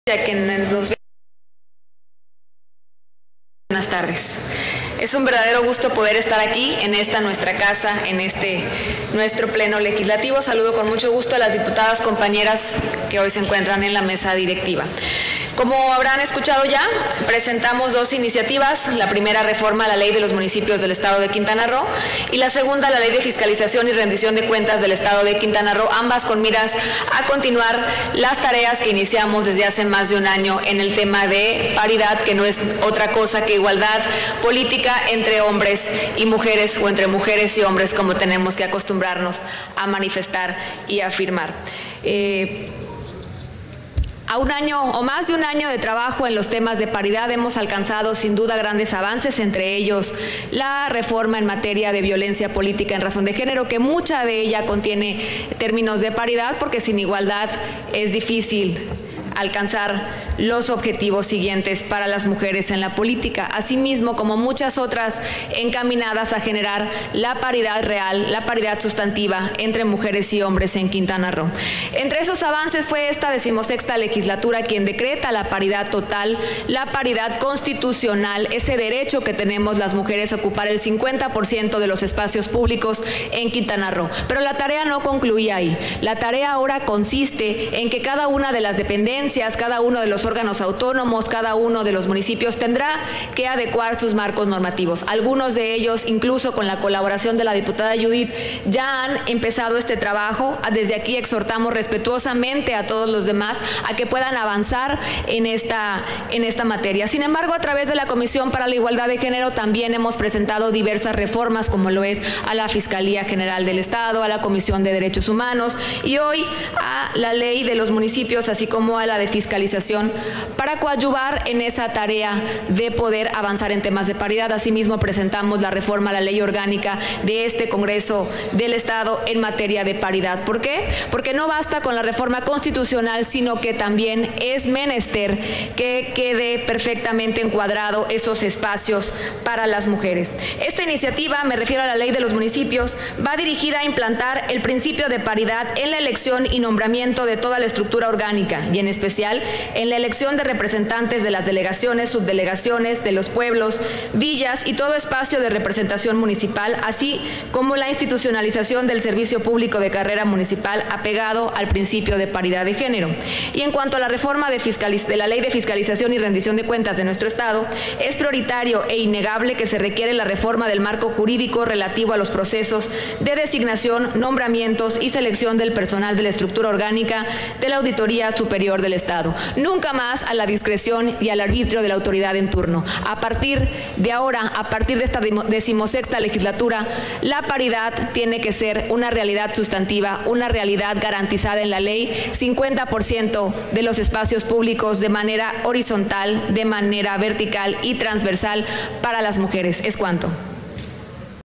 A quienes nos ven. Buenas tardes. Es un verdadero gusto poder estar aquí en esta nuestra casa, en nuestro pleno legislativo. Saludo con mucho gusto a las diputadas compañeras que hoy se encuentran en la mesa directiva. Como habrán escuchado ya, presentamos dos iniciativas, la primera reforma a la Ley de los Municipios del Estado de Quintana Roo y la segunda la Ley de Fiscalización y Rendición de Cuentas del Estado de Quintana Roo, ambas con miras a continuar las tareas que iniciamos desde hace más de un año en el tema de paridad, que no es otra cosa que igualdad política entre hombres y mujeres o entre mujeres y hombres, como tenemos que acostumbrarnos a manifestar y afirmar. A un año o más de un año de trabajo en los temas de paridad hemos alcanzado sin duda grandes avances, entre ellos la reforma en materia de violencia política en razón de género, que mucha de ella contiene términos de paridad, porque sin igualdad es difícil alcanzar los objetivos siguientes para las mujeres en la política, asimismo como muchas otras encaminadas a generar la paridad real, la paridad sustantiva entre mujeres y hombres en Quintana Roo. Entre esos avances fue esta 16ª legislatura quien decreta la paridad total, la paridad constitucional, ese derecho que tenemos las mujeres a ocupar el 50% de los espacios públicos en Quintana Roo. Pero la tarea no concluía ahí. La tarea ahora consiste en que cada una de las dependencias, cada uno de los órganos autónomos, cada uno de los municipios tendrá que adecuar sus marcos normativos. Algunos de ellos, incluso con la colaboración de la diputada Judith, ya han empezado este trabajo. Desde aquí exhortamos respetuosamente a todos los demás a que puedan avanzar en esta materia. Sin embargo, a través de la Comisión para la Igualdad de Género también hemos presentado diversas reformas, como lo es a la Fiscalía General del Estado, a la Comisión de Derechos Humanos y hoy a la Ley de los Municipios, así como a la de Fiscalización, para coadyuvar en esa tarea de poder avanzar en temas de paridad. Asimismo, presentamos la reforma a la Ley Orgánica de este Congreso del Estado en materia de paridad. ¿Por qué? Porque no basta con la reforma constitucional, sino que también es menester que quede perfectamente encuadrado esos espacios para las mujeres. Esta iniciativa, me refiero a la Ley de los Municipios, va dirigida a implantar el principio de paridad en la elección y nombramiento de toda la estructura orgánica y en especial en la elección de representantes de las delegaciones, subdelegaciones, de los pueblos, villas y todo espacio de representación municipal, así como la institucionalización del servicio público de carrera municipal apegado al principio de paridad de género. Y en cuanto a la reforma de la Ley de Fiscalización y Rendición de Cuentas de nuestro Estado, es prioritario e innegable que se requiere la reforma del marco jurídico relativo a los procesos de designación, nombramientos y selección del personal de la estructura orgánica de la Auditoría Superior del Estado. Nunca más a la discreción y al arbitrio de la autoridad en turno. A partir de ahora, a partir de esta 16ª legislatura, la paridad tiene que ser una realidad sustantiva, una realidad garantizada en la ley, 50% de los espacios públicos de manera horizontal, de manera vertical y transversal para las mujeres. Es cuanto.